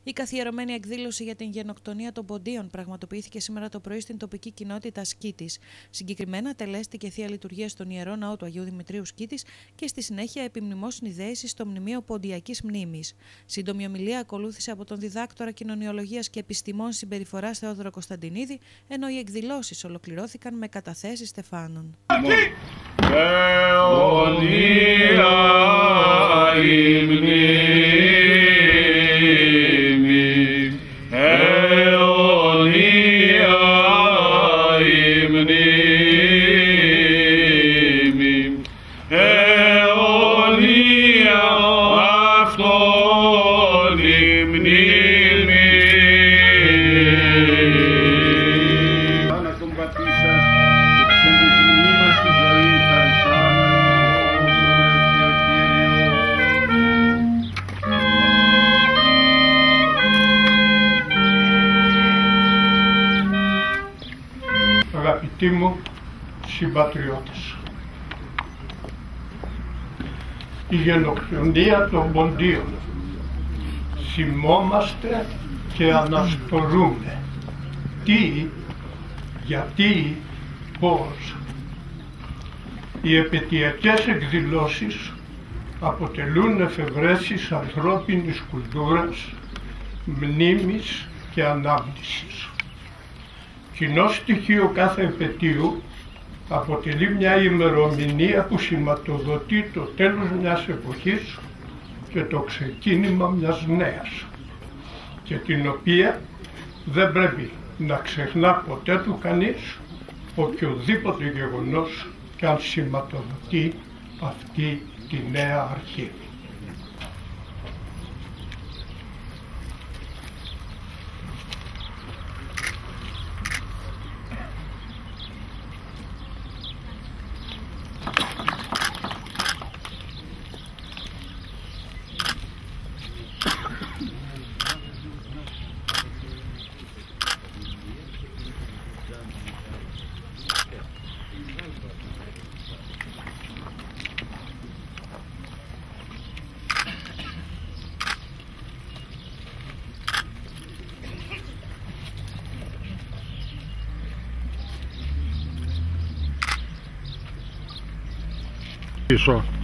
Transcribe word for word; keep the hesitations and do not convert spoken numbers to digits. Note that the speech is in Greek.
Η καθιερωμένη εκδήλωση για την γενοκτονία των Ποντίων πραγματοποιήθηκε σήμερα το πρωί στην τοπική κοινότητα Σκήτης. Συγκεκριμένα, τελέστηκε θεία λειτουργία στον Ιερό Ναό του Αγίου Δημητρίου Σκήτης και στη συνέχεια επιμνημόσυνη δέηση στο Μνημείο Ποντιακής Μνήμης. Σύντομη ομιλία ακολούθησε από τον διδάκτορα Κοινωνιολογίας και Επιστημών Συμπεριφοράς Θεόδωρο Κωνσταντινίδη, ενώ οι εκδηλώσεις ολοκληρώθηκαν με καταθέσεις στεφάνων. Αγαπητοί μου συμπατριώτες, η γενοκτονία των Ποντίων. Θυμόμαστε και αναστορούμε. Τι, γιατί, πώς. Οι επαιτειακές εκδηλώσεις αποτελούν εφευρέσεις ανθρώπινης κουλτούρας, μνήμης και ανάμνησης. Κοινό στοιχείο κάθε επετείου αποτελεί μια ημερομηνία που σηματοδοτεί το τέλος μιας εποχής και το ξεκίνημα μιας νέας, και την οποία δεν πρέπει να ξεχνά ποτέ του κανείς, οποιοδήποτε γεγονός κι αν σηματοδοτεί αυτή τη νέα αρχή. Πίσω.